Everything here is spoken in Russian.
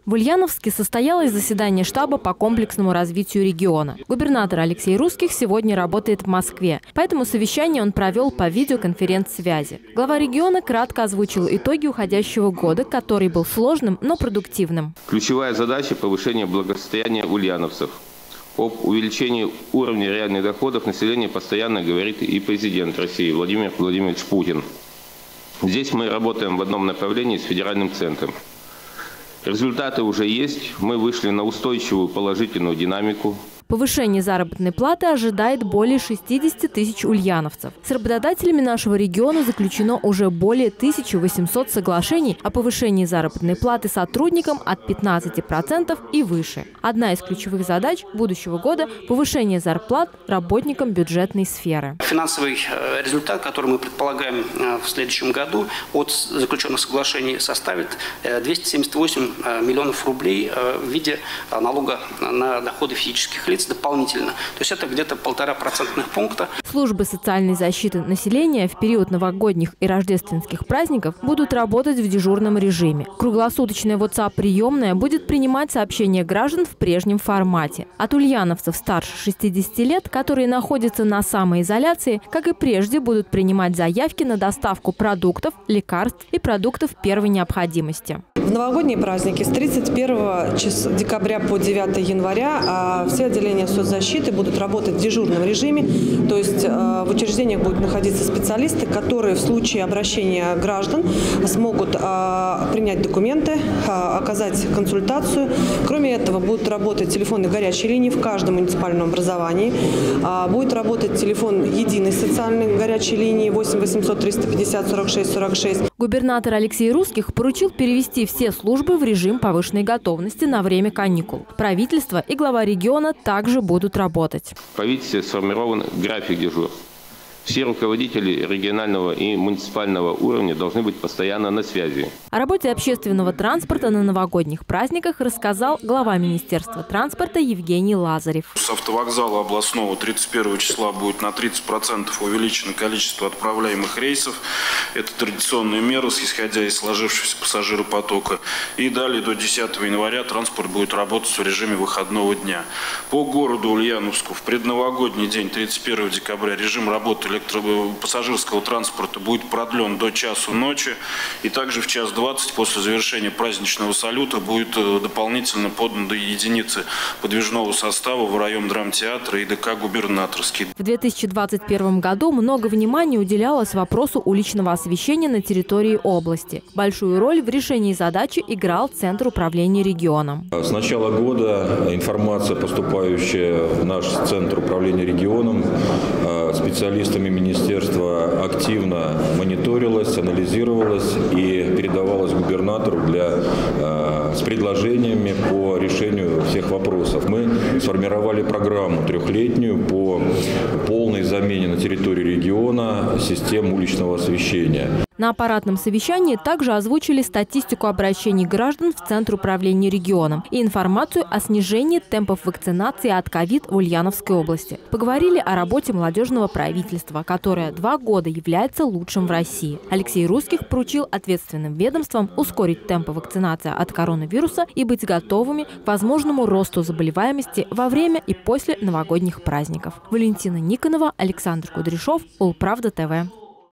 В Ульяновске состоялось заседание штаба по комплексному развитию региона. Губернатор Алексей Русских сегодня работает в Москве, поэтому совещание он провел по видеоконференц-связи. Глава региона кратко озвучил итоги уходящего года, который был сложным, но продуктивным. Ключевая задача – повышение благосостояния ульяновцев. Об увеличении уровня реальных доходов населения постоянно говорит и президент России Владимир Владимирович Путин. Здесь мы работаем в одном направлении с федеральным центром. Результаты уже есть. Мы вышли на устойчивую положительную динамику. Повышение заработной платы ожидает более 60 тысяч ульяновцев. С работодателями нашего региона заключено уже более 1800 соглашений о повышении заработной платы сотрудникам от 15% и выше. Одна из ключевых задач будущего года – повышение зарплат работникам бюджетной сферы. Финансовый результат, который мы предполагаем в следующем году от заключенных соглашений, составит 278 миллионов рублей в виде налога на доходы физических лиц дополнительно. То есть это где-то 1,5% пункта. Службы социальной защиты населения в период новогодних и рождественских праздников будут работать в дежурном режиме. Круглосуточная WhatsApp-приемная будет принимать сообщения граждан в прежнем формате. От ульяновцев старше 60 лет, которые находятся на самоизоляции, как и прежде, будут принимать заявки на доставку продуктов, лекарств и продуктов первой необходимости. В новогодние праздники с 31 декабря по 9 января все отделения соцзащиты будут работать в дежурном режиме. То есть в учреждениях будут находиться специалисты, которые в случае обращения граждан смогут принять документы, оказать консультацию. Кроме этого, будут работать телефоны горячей линии в каждом муниципальном образовании. Будет работать телефон единой социальной горячей линии 8 800 350 46 46. Губернатор Алексей Русских поручил перевести все службы в режим повышенной готовности на время каникул. Правительство и глава региона также будут работать. В правительстве сформирован график дежурств. Все руководители регионального и муниципального уровня должны быть постоянно на связи. О работе общественного транспорта на новогодних праздниках рассказал глава Министерства транспорта Евгений Лазарев. С автовокзала областного 31 числа будет на 30% увеличено количество отправляемых рейсов. Это традиционная мера, исходя из сложившегося пассажиропотока. И далее до 10 января транспорт будет работать в режиме выходного дня. По городу Ульяновску в предновогодний день 31 декабря режим работы пассажирского транспорта будет продлен до часу ночи. И также в 1:20 после завершения праздничного салюта будет дополнительно подано до единицы подвижного состава в район драмтеатра и ДК «Губернаторский». В 2021 году много внимания уделялось вопросу уличного освещения на территории области. Большую роль в решении задачи играл Центр управления регионом. С начала года информация, поступающая в наш Центр управления регионом, специалистами министерства активно мониторилась, анализировалась и передавалась губернатору с предложениями по решению всех вопросов. Мы сформировали программу трехлетнюю по полной замене на территории региона систем уличного освещения. На аппаратном совещании также озвучили статистику обращений граждан в Центр управления регионом и информацию о снижении темпов вакцинации от ковид в Ульяновской области. Поговорили о работе молодежного правительства, которое 2 года является лучшим в России. Алексей Русских поручил ответственным ведомствам ускорить темпы вакцинации от коронавируса и быть готовыми к возможному росту заболеваемости во время и после новогодних праздников. Валентина Никонова, Александр Кудряшов, Улправда ТВ.